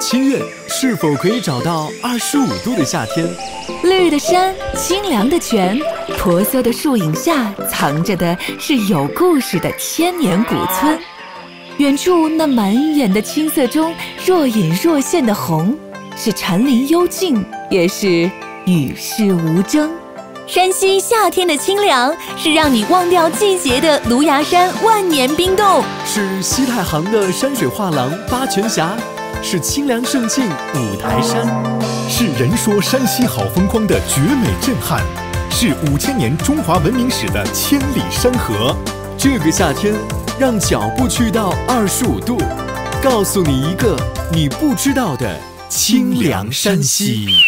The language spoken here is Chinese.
7月是否可以找到25度的夏天？ 绿的山，清凉的泉，婆娑的树影下藏着的是有故事的千年古村。远处那满眼的青色中若隐若现的红，是禅林幽静，也是与世无争。 山西夏天的清凉，是让你忘掉季节的芦芽山万年冰洞， 是西太行的山水画廊八泉峡，是清凉胜境五台山， 是人说山西好风光的绝美震撼，是5000年中华文明史的千里山河。 这个夏天，让脚步去到25度，告诉你一个你不知道的清凉山西。